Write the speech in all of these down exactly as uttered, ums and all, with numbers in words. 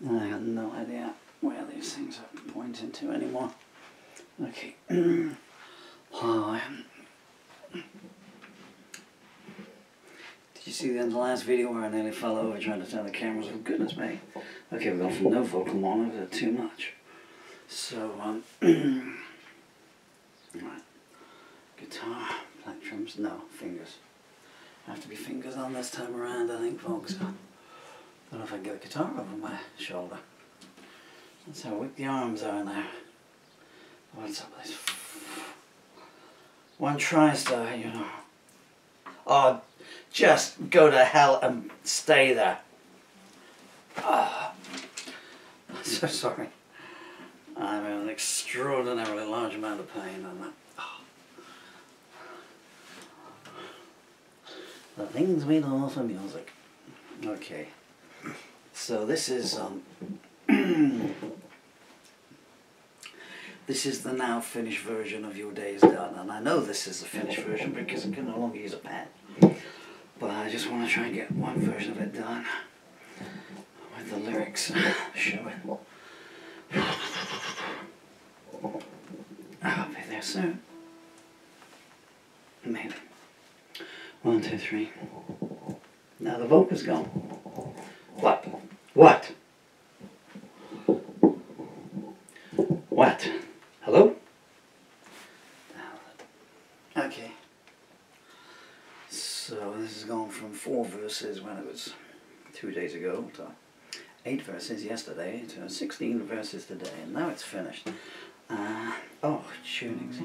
I have no idea where these things are pointing to anymore. Okay. Oh, did you see the end of the last video where I nearly fell over trying to turn the cameras on? Goodness me. Okay, we've gone from no vocal mono to too much. So, um, right. Guitar, plectrums, no, fingers. Have to be fingers on this time around, I think, folks. I don't know if I can get a guitar over my shoulder. That's how weak the arms are now. What's up with this? One TriStar, you know. Oh, just go to hell and stay there. Oh, I'm so sorry. I'm in an extraordinarily large amount of pain on that. Oh. The things we do for music. Okay. So this is um this is the now finished version of Your Day Is Done, and I know this is the finished version because I can no longer use a pen. But I just want to try and get one version of it done with the lyrics showing. I'll be there soon. Maybe. One, two, three. Now the vocal's gone. What? What? What? Hello? Okay. So this is going from four verses when it was two days ago to eight verses yesterday to sixteen verses today, and now it's finished. Uh, oh, tunings.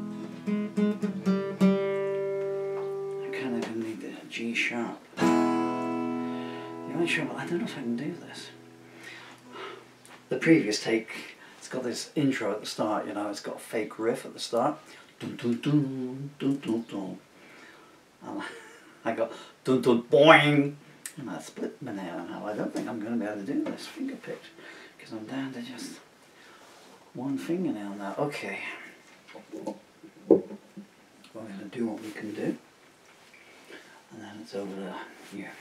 I kind of need the G sharp. The only trouble, I don't know if I can do this. The previous take, it's got this intro at the start, you know, it's got a fake riff at the start. Dun dun dun dun dun dun. And I got dun dun boing, and I split my nail now. I don't think I'm going to be able to do this finger pick because I'm down to just one fingernail now. Okay, we're going to do what we can do, and then it's over to here.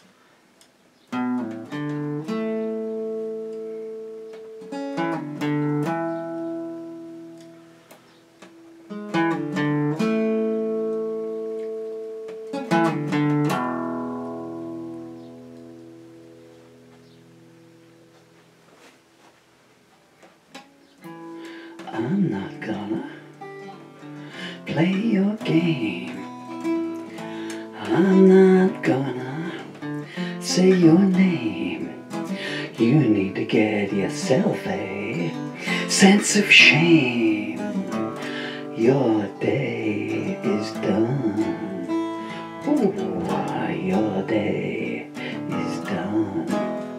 I'm not gonna play your game. I'm not gonna say your name. You need to get yourself a sense of shame. Your day is done. Oh, your day is done.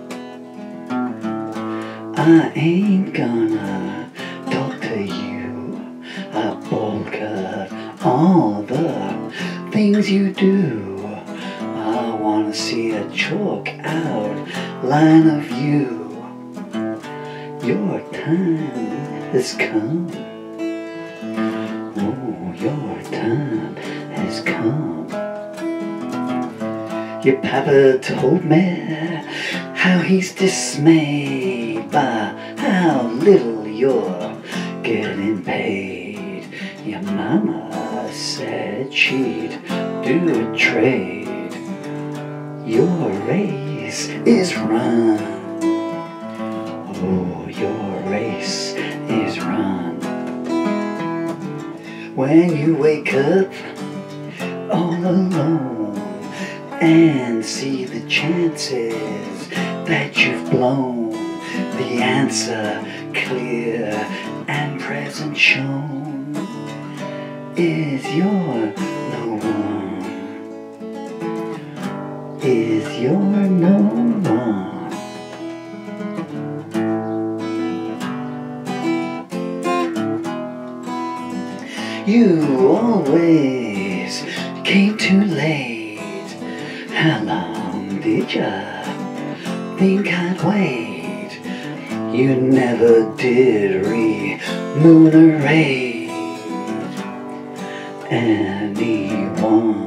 I ain't gonna talk to you about cut all the things you do. I wanna see a chalk outline of you. Your time has come. Oh, your time has come. Your papa told me how he's dismayed by how little you're getting paid. Your mama said she'd do a trade. Your race is run. Oh, your race is run. When you wake up all alone and see the chances that you've blown, the answer clear and present shown is you're no one. Is you're no one. You always came too late. How long did ya think I'd wait? You never did remunerate anyone.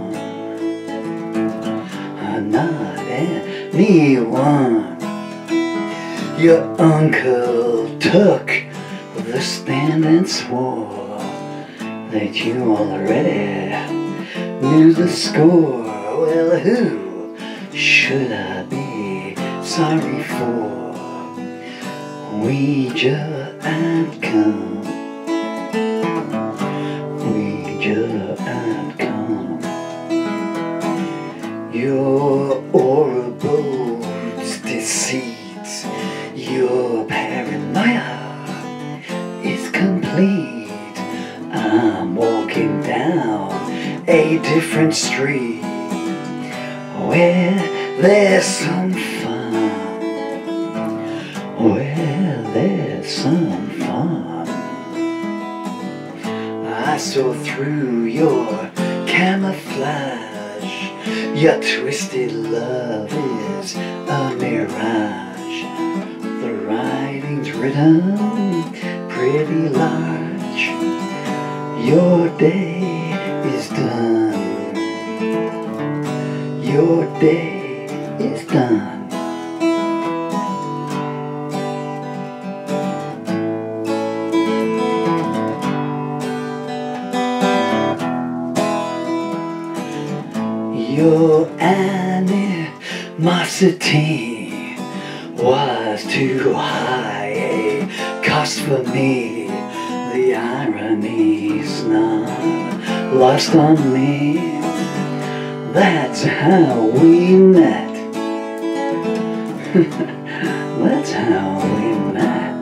Not anyone. Your uncle took the stand and swore that you already knew the score. Well, who should I be sorry for? Ouija and come, Ouija and come. Your Ouroboros deceit, your paranoia is complete. I'm walking down a different street where there's some fun, where there's some fun. I saw through your camouflage, your twisted love is a mirage. The writing's written pretty large, your day is done, your day is done. Your animosity was too high a cost for me. The irony's not lost on me. That's how we met. That's how we met.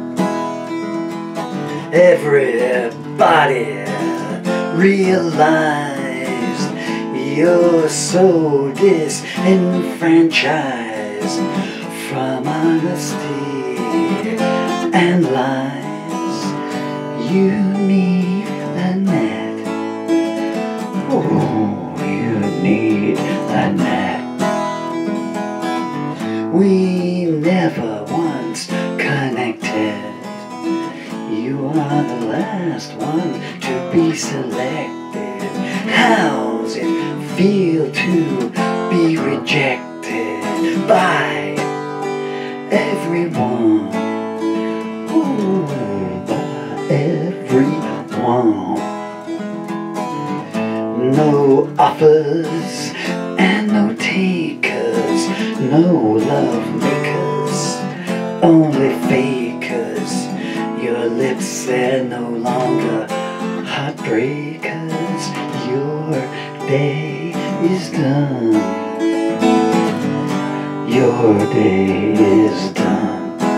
Everybody realized you're so disenfranchised from honesty and lies. You need a net. Oh, you need a net. We never once connected. You are the last one to be selected. How's it feel to be rejected by everyone? Oh, by everyone. No offers and no takers, no love makers, only fakers. Your lips, they're no longer heartbreakers. Your day is done. Your day is done.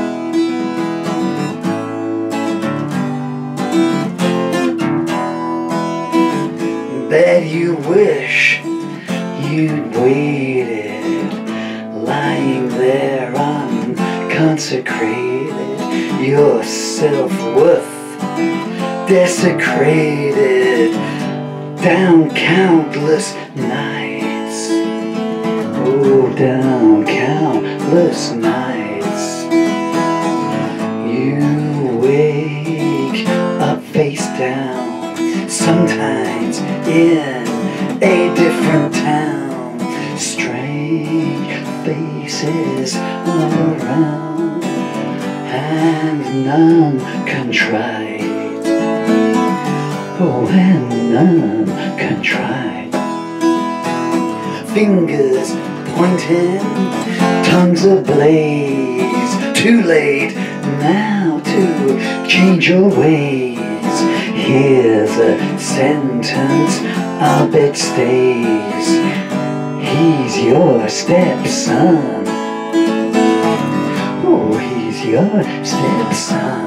Bet you wish you'd waited, lying there unconsecrated, your self-worth desecrated, down countless nights, oh, down countless nights. You wake up face down, sometimes in a different town. Strange faces all around, and none contrite. Oh, and none contrite. Fingers pointing, tongues ablaze. Too late now to change your ways. Here's a sentence I'll bet stays. He's your stepson. Oh, he's your stepson.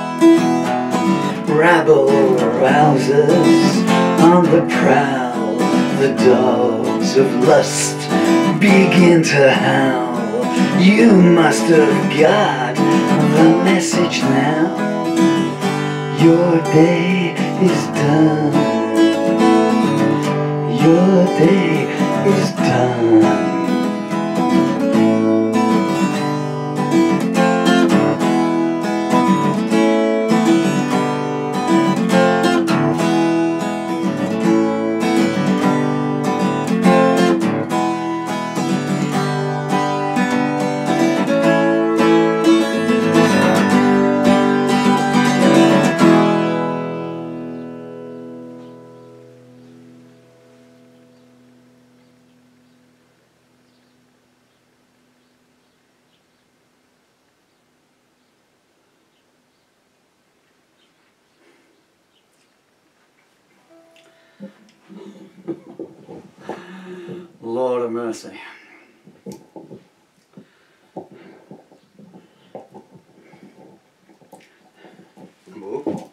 Rabble rousers on the prowl, the dogs of lust begin to howl. You must have got the message now. Your day is done. Your day is done. mercy. Whoop.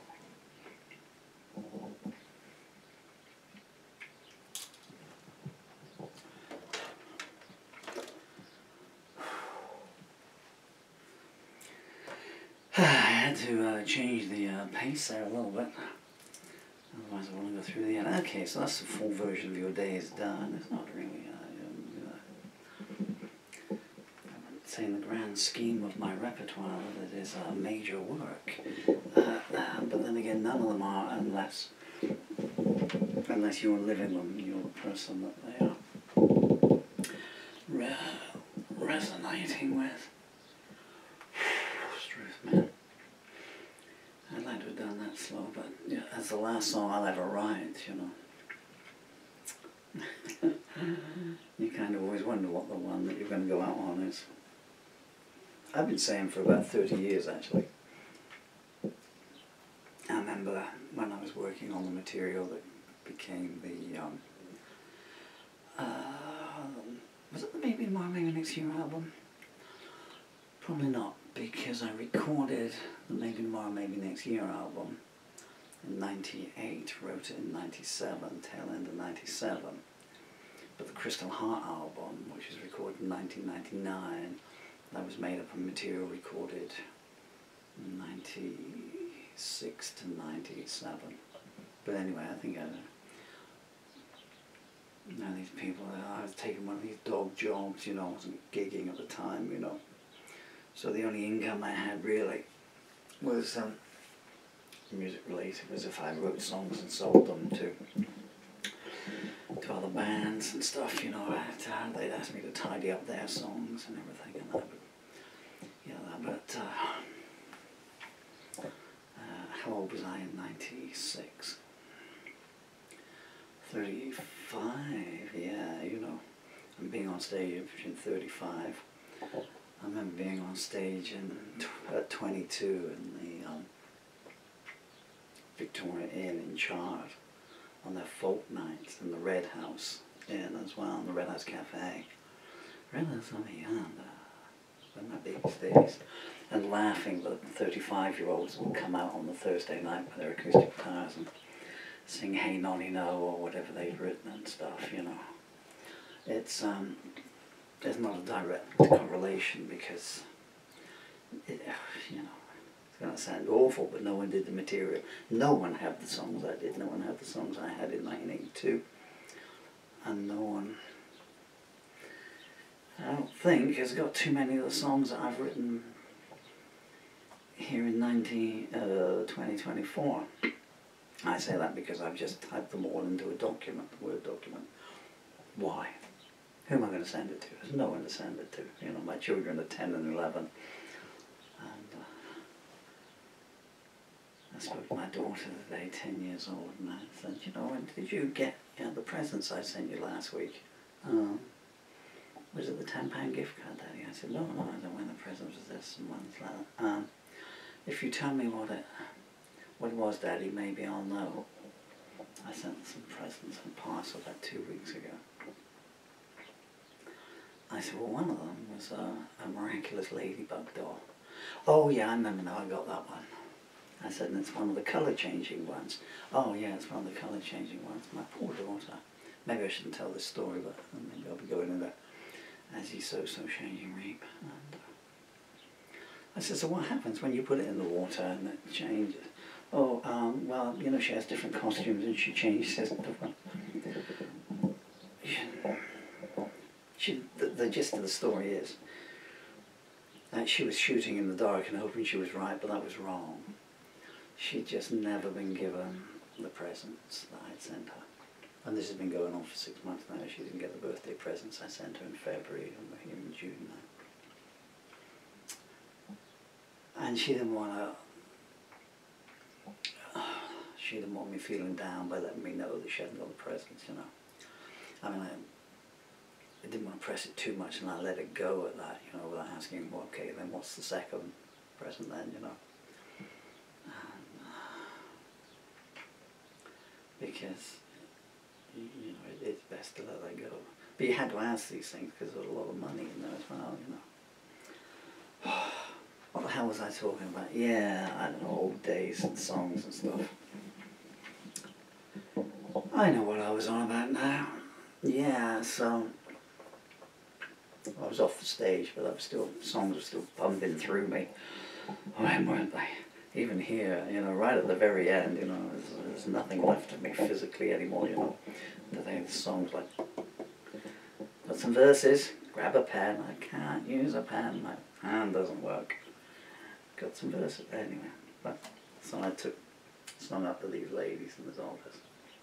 I had to uh, change the uh, pace there a little bit. Otherwise I want to go through the end. Okay, so that's the full version of your day is done. It's not really, uh, um, uh, I wouldn't say in the grand scheme of my repertoire that it is a uh, major work. Uh, uh, but then again, none of them are unless, unless you're living them, you're the person that they are re resonating with. Truth, man. I'd like to have done that slow, but yeah, that's the last song I'll ever write, you know. You kind of always wonder what the one that you're going to go out on is. I've been saying for about thirty years, actually. I remember when I was working on the material that became the, um, uh, was it the Maybe Tomorrow, Maybe Next Year album? Probably not, because I recorded the Maybe Tomorrow, Maybe Next Year album in ninety-eight, wrote it in ninety-seven, tail end of ninety-seven. But the Crystal Heart album, which was recorded in nineteen ninety-nine, that was made up of material recorded in ninety-six to ninety-seven. But anyway, I think I, you know, these people, I was taking one of these dog jobs, you know, I wasn't gigging at the time, you know. So the only income I had really was um, music related, was if I wrote songs and sold them to to other bands and stuff, you know. I'd, uh, they'd ask me to tidy up their songs and everything, and that, but, you know, that, but uh, uh, how old was I in ninety-six? thirty-five, yeah, you know, and being on stage between thirty-five. I remember being on stage in, at twenty-two in the um, Victoria Inn in Chard on their folk nights, in the Red House Inn as well, in the Red House Cafe. Realised I'm young, uh, in my biggest days, and laughing that thirty-five-year-olds would come out on the Thursday night with their acoustic guitars and sing Hey Nonny No or whatever they'd written and stuff, you know. It's, um, there's not a direct correlation because, it, you know, it's going to sound awful, but no one did the material. No one had the songs I did. No one had the songs I had in nineteen eighty-two. And no one, I don't think, has got too many of the songs that I've written here in nineteen, uh, twenty twenty-four. I say that because I've just typed them all into a document, a Word document. Why? Who am I going to send it to? There's no one to send it to. You know, my children are ten and eleven. And uh, I spoke to my daughter today, ten years old, and I said, you know, when did you get, you know, the presents I sent you last week? Um, was it the ten pound gift card, Daddy? I said, no, no, I don't want the present was this and one's like that. Um, if you tell me what it, what it was, Daddy, maybe I'll know. I sent some presents and parcel about two weeks ago. I said, well, one of them was a, a miraculous ladybug doll. Oh, yeah, I remember now, I got that one. I said, and it's one of the colour-changing ones. Oh, yeah, it's one of the colour-changing ones. My poor daughter. Maybe I shouldn't tell this story, but maybe I'll be going into As You Sow, So Changing Reap. And uh, I said, so what happens when you put it in the water and it changes? Oh, um, well, you know, she has different costumes and she changes different. She, the, the gist of the story is that she was shooting in the dark and hoping she was right, but that was wrong. She'd just never been given the presents that I'd sent her. And this has been going on for six months now. She didn't get the birthday presents I sent her in February, and we're here in June now. And she didn't want to, she didn't want me feeling down by letting me know that she hadn't got the presents, you know. I mean, I, I didn't want to press it too much, and I let it go at that, you know, without asking, well, okay, then what's the second present then, you know? And, uh, because, you know, it, it's best to let that go. But you had to ask these things because there was a lot of money in there as well, you know. What the hell was I talking about? Yeah, I don't know, old days and songs and stuff. I know what I was on about now. Yeah, so I was off the stage, but I was still, songs were still pumping through me. When weren't they? Even here, you know, right at the very end, you know, there's, there's nothing left of me physically anymore, you know. The thing, the songs like, got some verses, grab a pen, I can't use a pen, my hand doesn't work. Got some verses, anyway. But, so I took, sung up to these ladies in this office.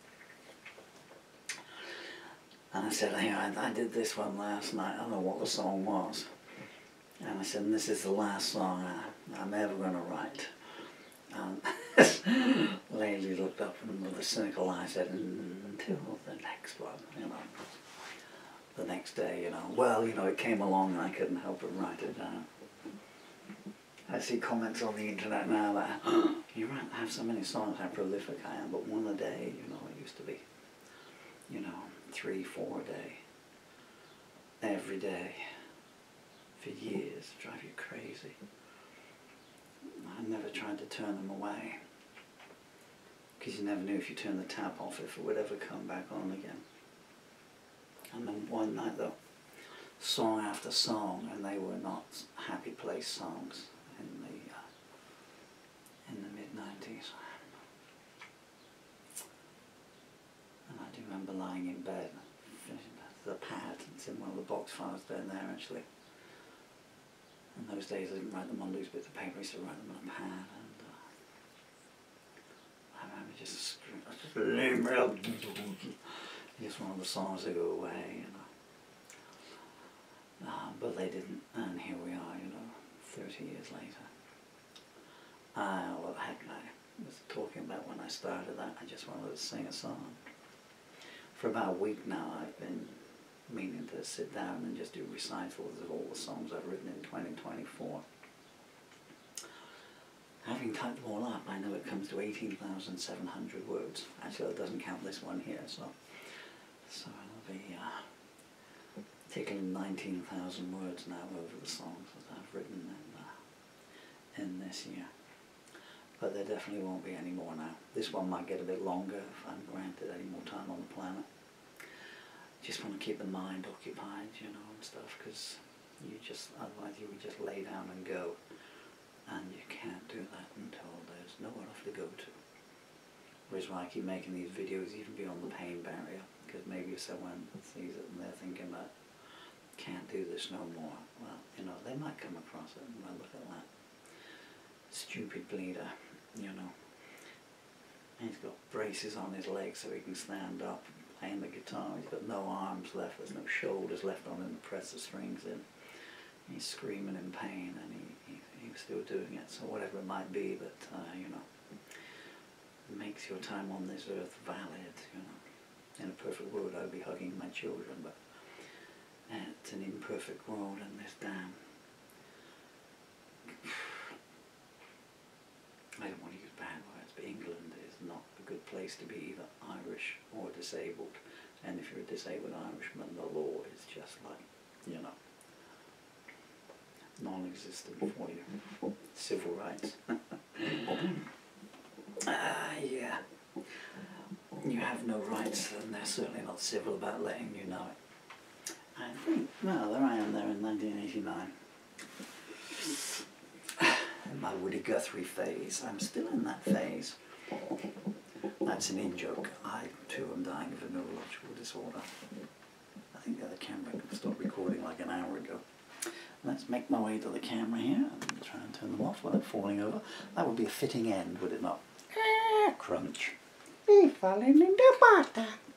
And I said, hey, I, I did this one last night, I don't know what the song was. And I said, this is the last song I, I'm ever going to write. And this lady looked up and with a cynical eye said, until the next one, you know. The next day, you know, well, you know, it came along and I couldn't help but write it down. I see comments on the internet now that, oh, you're right, I have so many songs, how prolific I am, but one a day, you know, it used to be, you know, three, four a day, every day, for years, drive you crazy. I never tried to turn them away, because you never knew if you turned the tap off if it would ever come back on again. And then one night though, song after song, and they were not happy place songs in the uh, in the mid nineties. And I do remember lying in bed, finishing the pad. It's in one of the box files down there actually. In those days I didn't write them on loose bits of paper, I used to write them on a pad, and uh, I remember just screaming, just one of the songs to go away, you know. Uh, but they didn't, and here we are, you know, thirty years later. Uh, what the heck I was talking about when I started that, I just wanted to sing a song. For about a week now I've been meaning to sit down and just do recitals of all the songs I've written in twenty twenty-four. Having typed them all up, I know it comes to eighteen thousand seven hundred words. Actually, it doesn't count this one here, so so it'll be uh, tickling nineteen thousand words now over the songs that I've written in, uh, in this year. But there definitely won't be any more now. This one might get a bit longer if I'm granted any more time on the planet. Just want to keep the mind occupied, you know, and stuff, because you just, otherwise you would just lay down and go, and you can't do that until there's nowhere else to go to. Whereas why I keep making these videos even beyond the pain barrier, because maybe if someone sees it and they're thinking about, can't do this no more, well, you know, they might come across it and might look at that stupid bleeder, you know. He's got braces on his legs so he can stand up playing the guitar. He's got no arms left, there's no shoulders left on him to press the strings in. He's screaming in pain, and he, he, he was still doing it. So whatever it might be that, uh, you know, makes your time on this earth valid, you know. In a perfect world I'd be hugging my children, but it's an imperfect world, and this damn... I don't want to use bad words, but England is not a good place to be either Irish or disabled. And if you're a disabled Irishman, the law is just like, you know, non-existent for you. Civil rights. Ah, uh, yeah. You have no rights, and they're certainly not civil about letting you know it. I think, well, there I am there in nineteen eighty-nine. In my Woody Guthrie phase. I'm still in that phase. That's an in-joke. I, too, am dying of a neurological disorder. I think the other camera stopped recording like an hour ago. Let's make my way to the camera here and try and turn them off without falling over. That would be a fitting end, would it not? Ah, crunch. We're falling into butter.